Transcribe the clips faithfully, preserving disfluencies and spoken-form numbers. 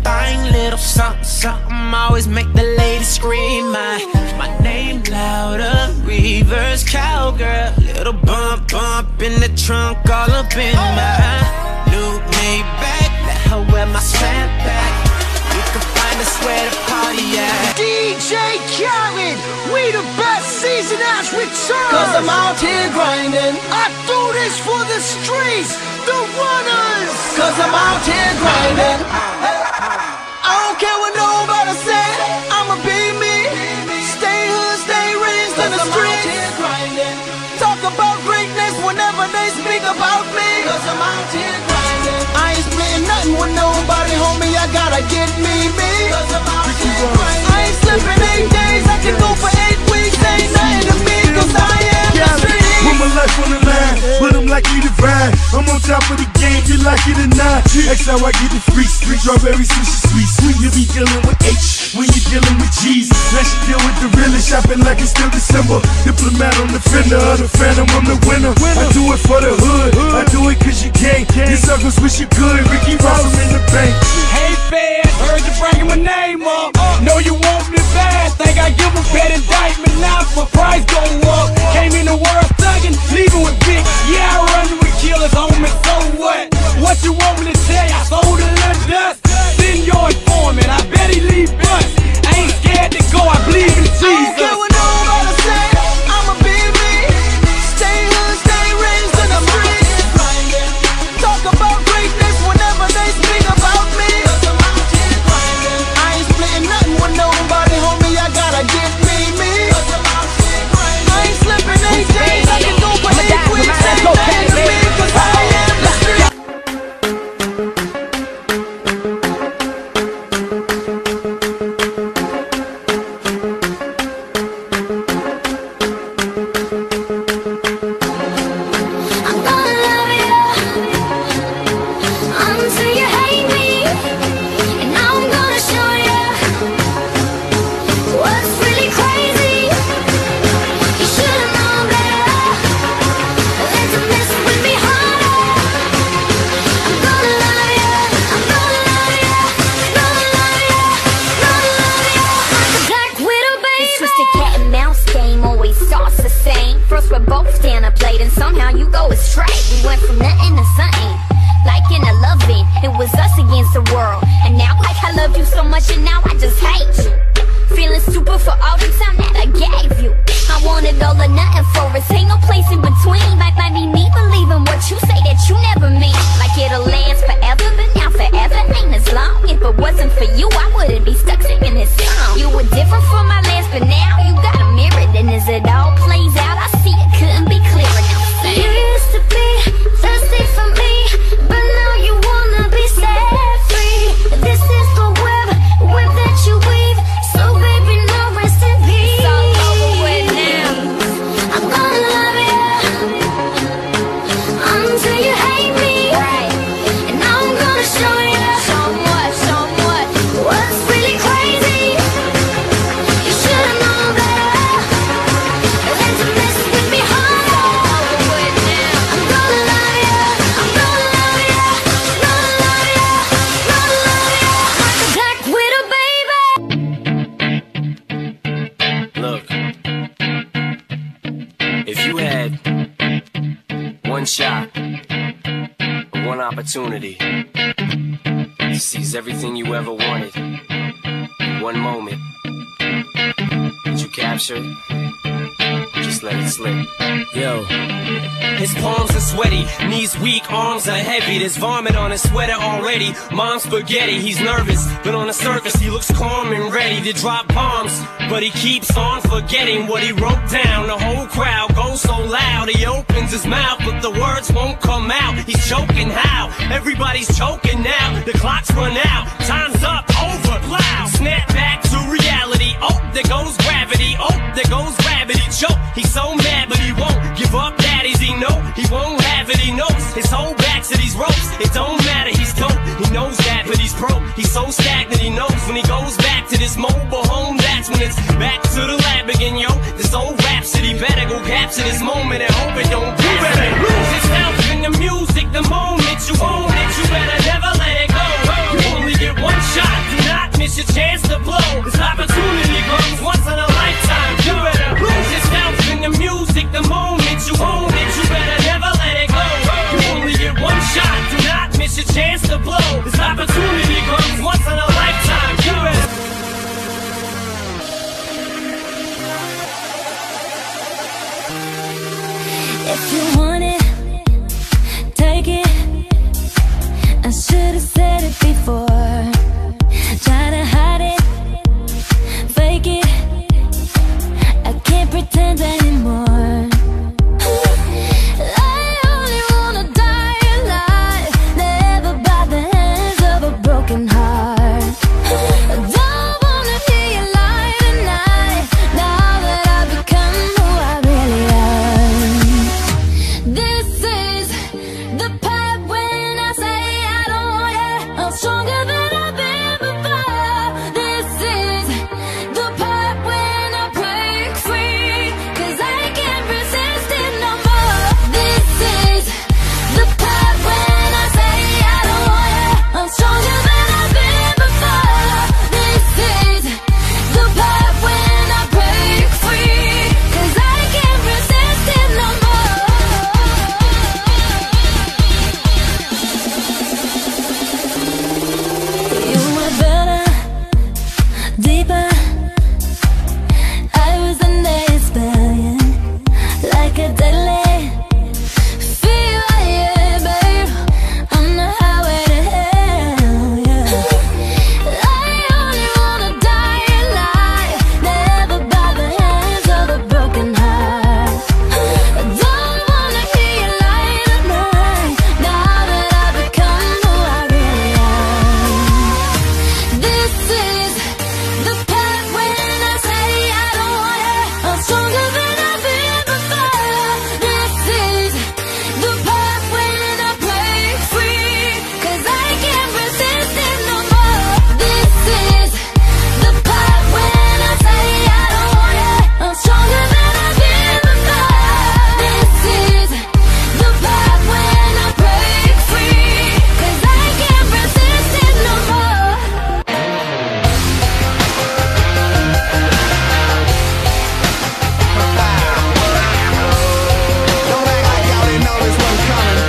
thing, little something, something, always make the ladies scream. My, my name louder, reverse cowgirl, little bump, bump in the trunk, all up in my new Maybach. Let her wear my snapback. You can find us where the party at. D J Khaled, we the best season has returned. Cause I'm out here grinding. I do this for the streets, the runners. Cause I'm out here grinding. I don't care what nobody say, I'ma be me. Stay hood, stay raised in the streets. Talk about greatness whenever they speak about me. Cause I'm out here grinding. I ain't splitting nothing with nobody, homie, I gotta get me, me. Cause I'm out here grinding. I ain't slipping eight days, I can go for eight weeks. Ain't nothing to me, cause I am the street. Put my life on the line, but I'm likely to ride. I'm on top of the game, you like it or not. That's how I get the free street. Strawberry sushi sweet, sweet. You be dealing with H when you dealing with G's. Now she deal with the realest, shopping like it's still December. Diplomat on the fender of the phantom, I'm the winner. I do it for the hood, I do it cause you can't. Your circles wish you could, Ricky Ross, I'm in the bank. Hey fans, heard you bragging my name up. Know you want me bad, think I give a bad indictment. Now my price go up. Came in the world thugging, leaving with big. Yeah, I run with killers, homie, so what? What you want me to tell you? I sold a little dust. Send your informant, I bet he leave bust. I ain't scared to go, I believe in Jesus. I don't care what nobody say, I'ma be me. Stay hood, stay raised in the streets. Talk about greatness whenever they speak about me. I ain't splitting nothing with nobody, homie, I gotta get me, me. I ain't slipping eight days, I can go for eight weeks. Ain't nothing to me, cause I am the street. I'm gonna love you until you hate me, and now I'm gonna show you what's really crazy. You should've known better than to mess with me harder. I'm gonna love you, I'm gonna love you, gonna love you, gonna love you like a black widow, baby. This twisted cat and mouse game always starts the same. First we're both down a plate and somehow you go astray. We went from nothing to something, like in a loving. It was us against the world, and now like I love you so much and now I just hate you. Feeling stupid for all the time that I gave you. I wanted all or nothing for us, ain't no place in between. Might might be me believing what you say that you never mean. Like it'll last forever, but now forever ain't as long. If it wasn't for you, I wouldn't be stuck singing this song. You were different from my last, but now you got a mirror. Then as it all plays out, I see it couldn't be clearer. Now say you used to be thirsty for me, but now you wanna be set free. This is the web, web that you weave. So baby, no rest in peace. It's all over with now. I'm gonna love you until you hate me, right? And now I'm gonna show you, show 'em what, show 'em what, what's really crazy. You should've known better than to mess with me harder. Over with now. I'm gonna love you, I'm gonna love you, gonna love you, gonna love you like a black widow, baby. Look, if you had one shot, one opportunity to seize everything you ever wanted in one moment, did you capture it? Just let it slip. Yo, his palms are sweaty, knees weak, arms are heavy. There's vomit on his sweater already. Mom's spaghetti, he's nervous, but on the surface he looks calm and ready to drop bombs. But he keeps on forgetting what he wrote down. The whole crowd goes so loud, he opens his mouth, but the words won't come out. He's choking how? Everybody's choking now. The clock's run out, time's up, over, loud. Snap back to reality. Oh, there goes gravity. Oh, there goes gravity. Choke. He's so mad, but he won't give up. Daddies, he know he won't have it. He knows his whole back to these ropes. It don't matter, he's dope. He knows that, but he's broke. He's so stagnant. He knows when he goes back to this mobile home, that's when it's back to the lab again, yo. This old rhapsody better go capture this moment and hope it don't. You better lose yourself in the music. The moment you own it, you better never let it go. You only get one shot. your chance to blow. This opportunity comes once in a lifetime. You better lose yourself in the music the moment you own it. You better never let it go. You only get one shot, do not miss your chance to blow. This opportunity comes once in a lifetime. You better. If you want it, take it. I should've said it before. Try to hide it, fake it. I can't pretend anymore. I only wanna die alive, never by the hands of a broken heart. Don't wanna hear you lie tonight, now that I've become who I really am. This is the part when I say I don't want it. I'm stronger than I've been before. This is the part when I break free, 'cause I can't resist it no more. This is the part when I say I don't want it. I'm stronger than I've been before. This is the part when I break free, 'cause I can't resist it no more. You were better, deeper. I was under your spell, yeah. Like a deadly fever, yeah, babe. On the highway to hell, yeah. I only wanna die alive, never by the hands of a broken heart. I don't wanna hear you lie tonight, now that I've become who I really am. This is the part when I say I don't want it. I'm stronger than I've been before. This is the part when I break free, 'cause I can't resist it no more. This is the part when I say I don't want it. I'm stronger than I've been before. This is the part when I break free, 'cause I can't resist it no more. Don't act like y'all didn't know this wasn't coming.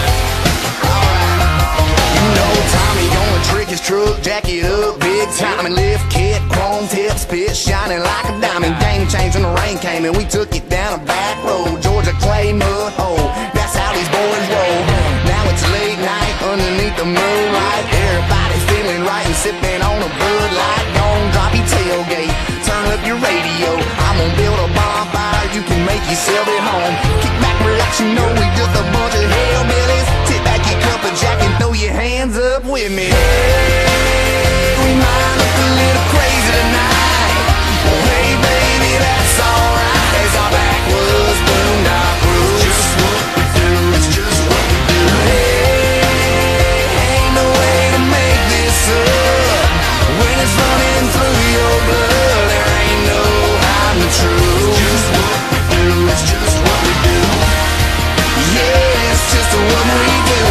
Alright. You know Tommy gonna trick his truck, jack it up big time and lift kit, chrome tip, spit shining like a diamond. Game changed when the rain came and we took it down a back road. Georgia clay mud hole, that's how these boys roll. Now it's late night underneath the moonlight. Everybody's feeling right and sipping on a Bud Light. Don't drop your tailgate, turn up your radio. I'm gonna build a bonfire, you can make yourself at home. Kick back, relax, you know we just a bunch of hillbillies. Tip back your cup of jack and throw your hands up with me. Hey, we might look a little crazy tonight. Hey baby, that's alright. As our backwoods boondock rules. Just what we do, it's just what we do. Hey, ain't no way to make this up. When it's running through your blood, there ain't no hiding the truth. Just what we do, it's just what we do. Yeah, it's just what we do.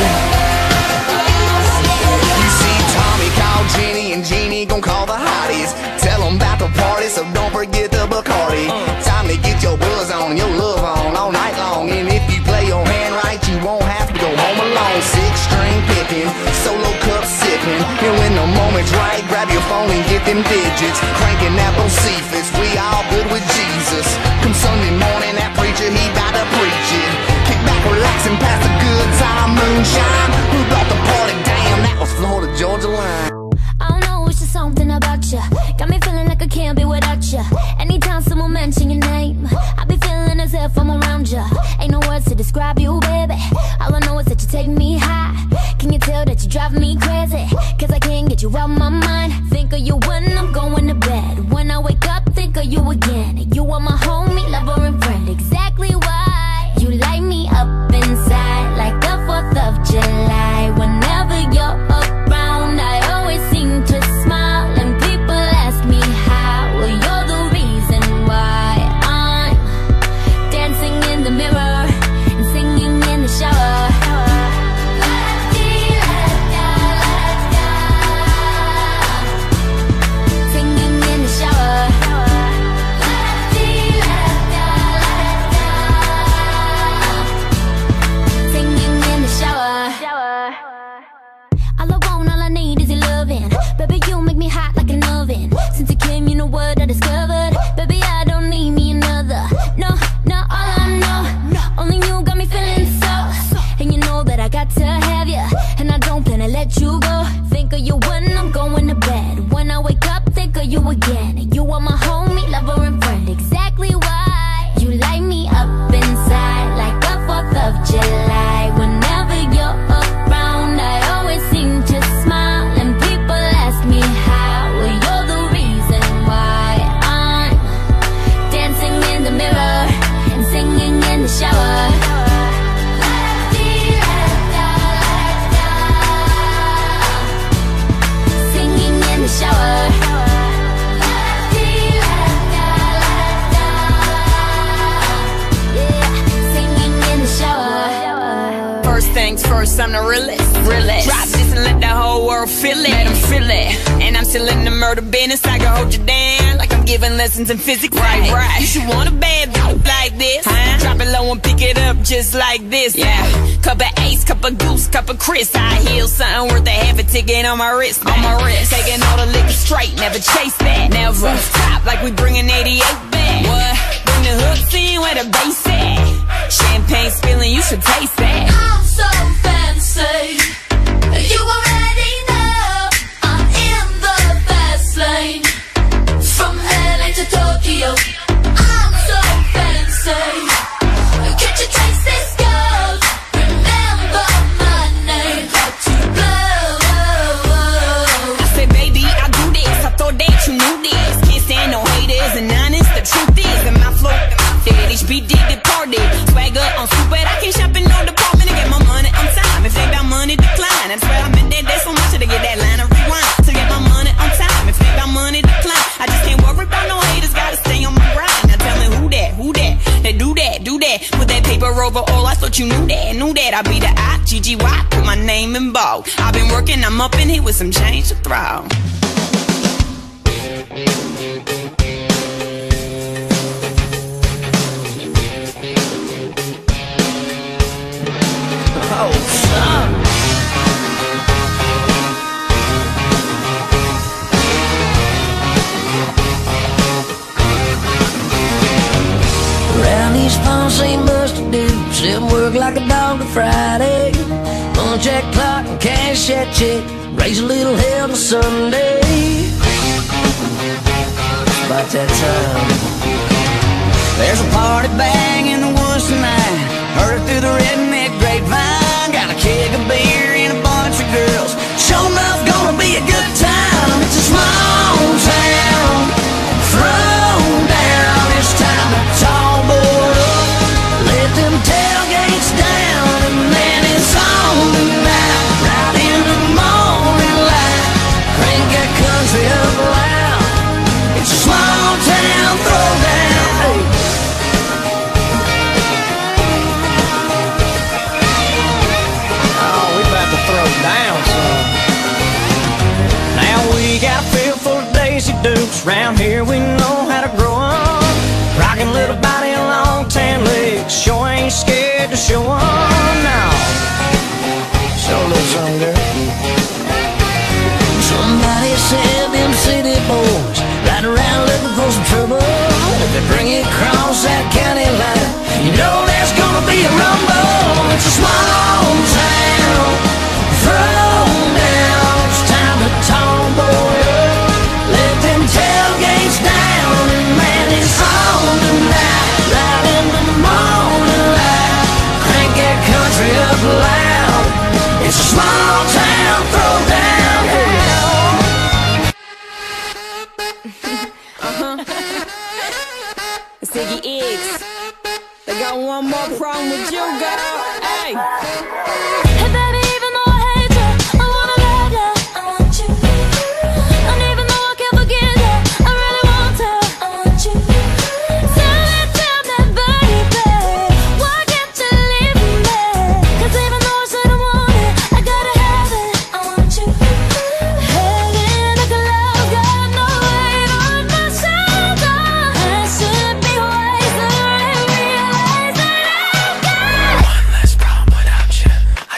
You see, Tommy called Jenny and Jeannie gon' call the hotties. Tell them about the party, so don't forget the Bacardi. Time to get your buzz on, your love on all night long. And if you play your hand right, you won't have to go home alone. Six string picking, solo cup sipping. And when the moment's right, grab your phone and get them digits. Cranking that Bocephus, we all good with Jesus. Come Sunday morning, that preacher, he bout to preach it. Kick back, relax, and pass the good time moonshine. Who brought the party? Damn, that was Florida Georgia line. I don't know, it's just something about you. Got me feeling like I can't be without you. Anytime someone mention your name, I be feeling as if I'm around you. Ain't no words to describe you, baby. All I know is that you take me high. Can you tell that you drive me crazy? 'Cause I can't get you out my mind. Think of you when I'm going to bed. When I wake up, think of you again. You are my homie, lover, and friend. Exactly why you light me up inside like the fourth of July. Whenever you're around, I always seem to smile. And people ask me how. Well, you're the reason why I'm dancing in the mirror and singing in the shower. world feel it, let them feel it. And I'm still in the murder business, I can hold you down like I'm giving lessons in physics. Right, right. You should want a bad bitch like this, huh? Drop it low and pick it up just like this. Yeah. Cup of Ace, cup of Goose, cup of Chris. I heal something worth a half a ticket on my wrist. On my wrist. Taking all the liquor straight, never chase that. Never stop like we bringing eighty-eight back. What? Bring the hooks in where the bass at. Champagne spilling, you should taste that. I'm so fancy. You already know I'm in the fast lane. From L A to Tokyo, I'm so fancy. Can't you taste this gold? Remember my name, got to blow. I said, baby, I do this. I thought that you knew this. Can't stand no haters and honest. The truth is that my flow, that H B D departed. Swagger on stupid, I can't shop in no department to get my money on time. If they about money, decline. That's where I'm in there. There's so much to get that line of rewind. To get my money on time. If they about money, decline. I just can't worry about no haters. Gotta stay on my grind. Now tell me who that, who that? They do that, do that. Put that paper over all. I thought you knew that, knew that. I be the I G G Y. Put my name in bold. I've been working. I'm up in here with some change to throw. Oh, son. Around these palms ain't much to do, except work like a dog to Friday. Punch that clock and cash that check, raise a little hell to Sunday. It's about that time. There's a party bang in the woods tonight. Heard it through the redneck grapevine. Got a keg of beer and a bunch of girls. Sure enough, gonna be a good time. It's a small town. Throw down. It's time to tall board up. Let them tailgates down, and then it's on tonight. Right into the morning light. Crank that country up loud. It's a small town throwdown. Hey. Down some. Now we got a field full of Daisy Dukes. Round here we know how to grow 'em. Rockin' little body and long tan legs. Sure ain't scared to show 'em now. Show a little something, girl. Somebody said them city boys ride around looking for some trouble. If they bring it across that county line, you know there's gonna be a rumble. It's a small town. Throw down, it's time to tomboy up. Let them tailgates down, and man, it's on tonight. Right in the morning light, crank that country up loud. It's a small town throwdown. Uh-huh. It's Iggy Iggs. They got one more problem with you, girl. Hey. Hey baby, even though I hate you, I wanna love you, I want you. And even though I can't forget you, I really want to, I want you. So let's tell me, baby, why can't you leave me? 'Cause even though I said I want it, I gotta have it, I want you. Heading like a love, got no weight on my shoulder. I should be wiser and realize that I've got one less problem without you.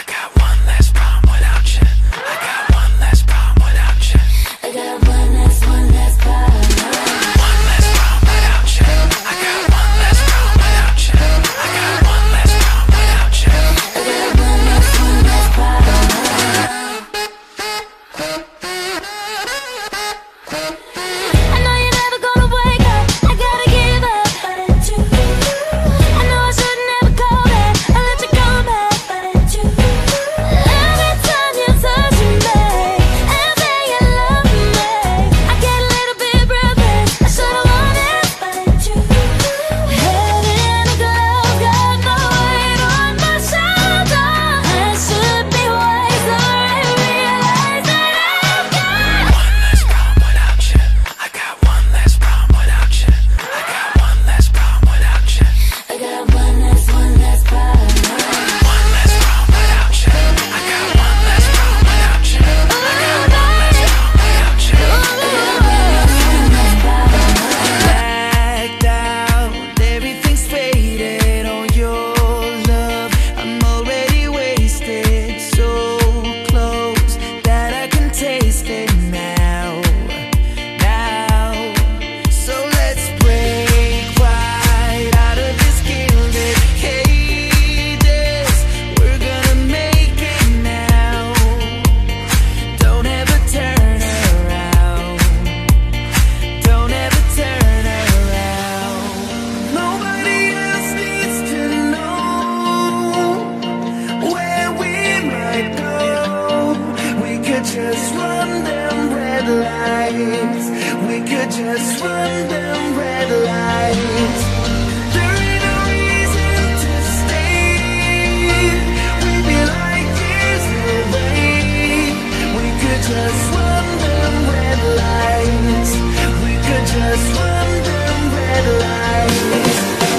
lights. We could just run them red lights. There ain't no reason to stay. We'd be like years away. We could just run them red lights. We could just run them red lights.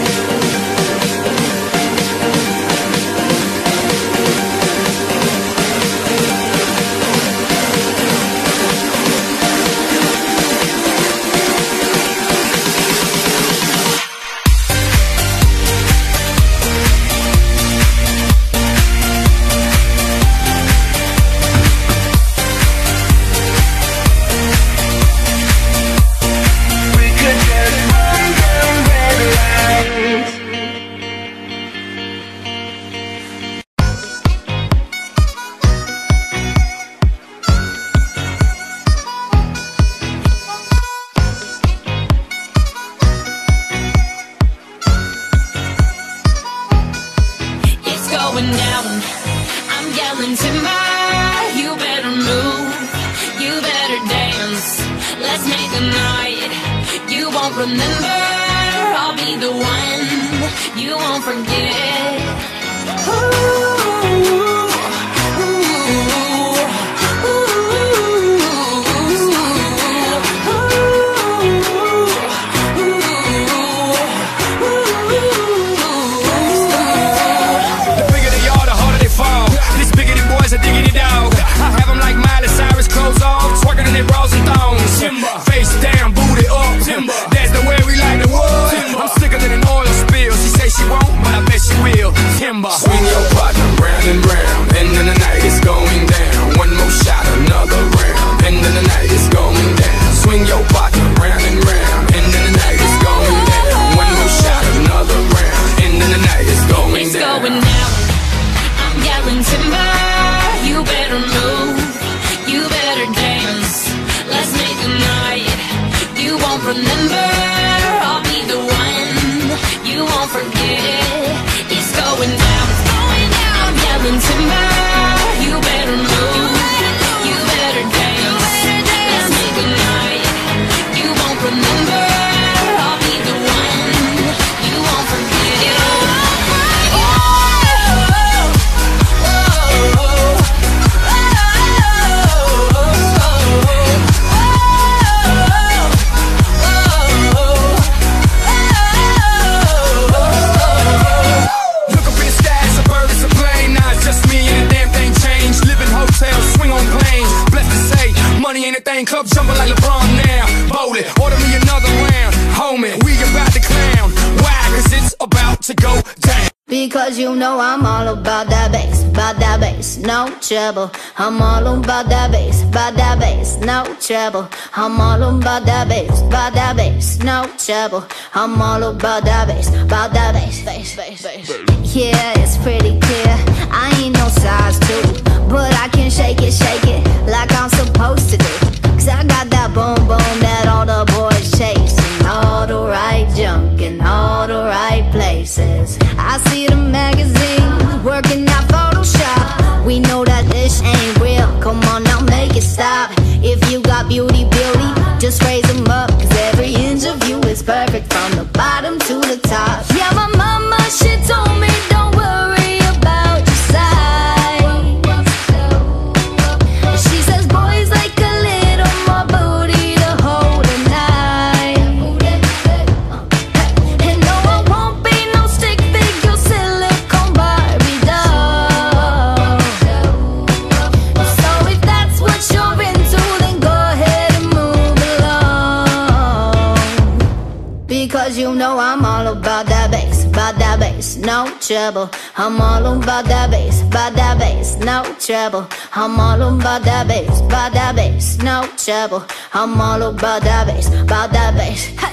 Remember, I'll be the one you won't forget. Ooh, ooh, ooh, The bigger they are, the harder they fall. This bigger than boys, a diggity dog. I have them like Miley Cyrus, clothes off, twerking in their bras and thongs. Face down, booty up. That's the way we like the wood. I'm sicker than an oil spill. She say she won't, but I bet she will. Timber. Swing your partner round and round, and then the night is going down. One more shot, another round, and then the night is going down. Swing your partner round and round, and then the night is going down. One more shot, another round, and then the night is going it's down. Going down. I'm yelling timber. You better move. You better dance. Let's make a night you won't remember. I'll be the one you won't forget. It's going down, it's going down. I'm yelling timber. You better move. You better dance. Let's make a night you won't remember. I'll be the one you won't forget. Oh, oh, oh, oh. Club jumping like LeBron now. Bowl it, order me another round. Homie, we about to clown. Why? Cause it's about to go down. Because you know I'm all about that bass, about that bass, no trouble. I'm all about that bass, about that bass, no trouble. I'm all about that bass, about that bass, no trouble. I'm all about that bass, about that bass, bass, bass, bass. Yeah, it's pretty clear, I ain't no size two, but I can shake it, shake it like I'm supposed to do. Cause I got that boom boom that all the boys chase, and all the right junk in all the right places. I see the magazines working out Photoshop. We know that this ain't real, come on now make it stop. If you got beauty, beauty, just raise them up. Cause every inch of you is perfect from the bottom to the top. Yeah, my mama, she told me don't worry about your size. She says boys like a little more booty to hold at night. And no, I won't be no stick figure silicone Barbie doll. So if that's what you're into, then go ahead and move along. Because you know I'm all about that bass, about that bass, no trouble. I'm all about that bass, about that bass, no trouble. I'm all about that bass, about that bass, no trouble. I'm all about that bass, about that bass. Hey.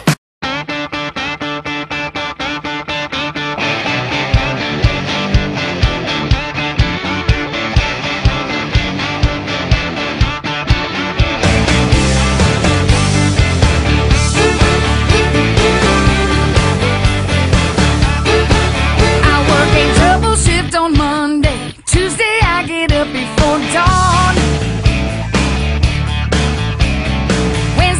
On Monday, Tuesday I get up before dawn.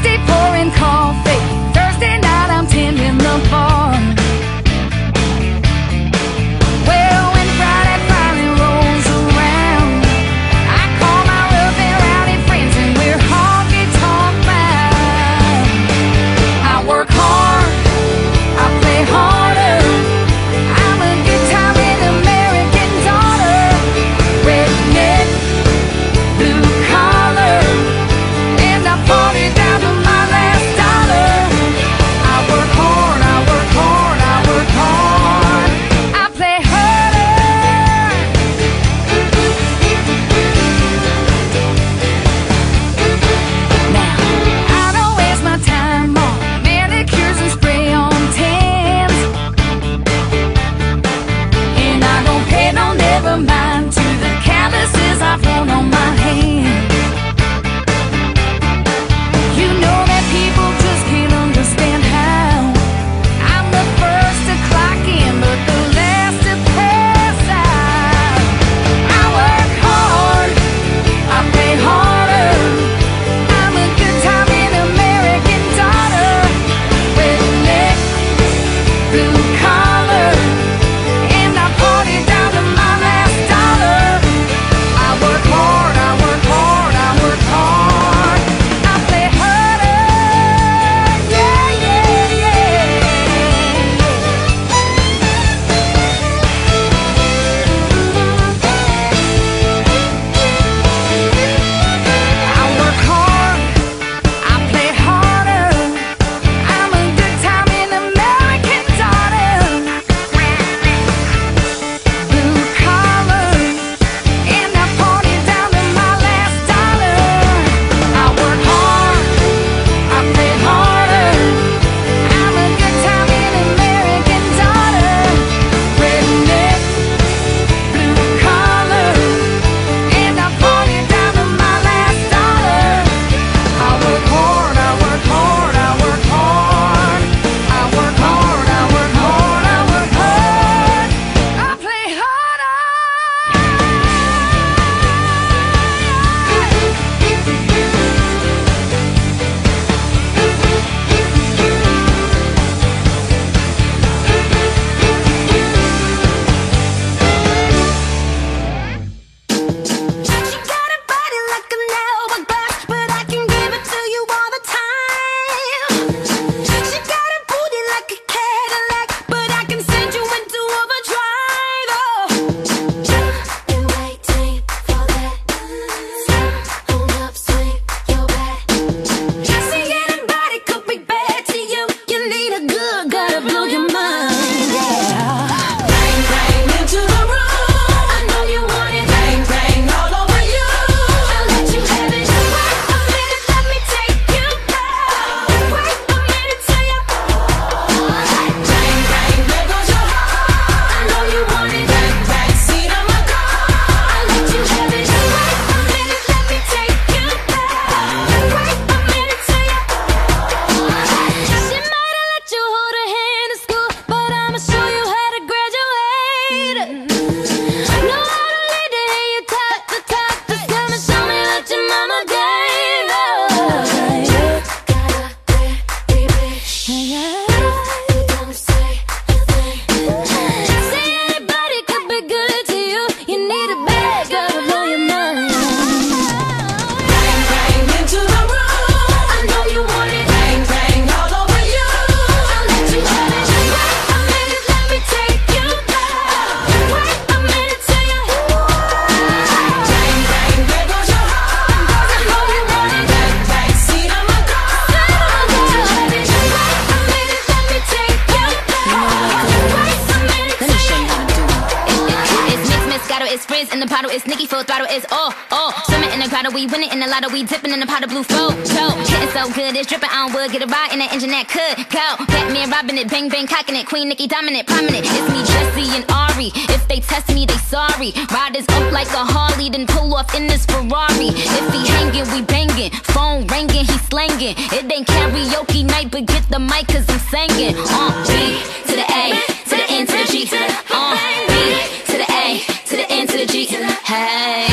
in the bottle, it's Nicki full throttle, it's oh, oh. Swimming in the grotto, we winning in the lotto, we dipping in the pot of blue flow. So, getting so good, it's dripping on wood, get a ride in that engine that could go. Batman robbing it, bang bang cocking it, Queen Nicki dominant, prominent. It's me, Jesse and Ari. If they test me, they sorry. Riders up like a Harley, then pull off in this Ferrari. If he hanging, we banging. Phone ringing, he slanging. It ain't karaoke night, but get the mic, cause I'm singing. Uh, B to the A, to the N to the G. Uh, B to the A, to the N to the G. Hey.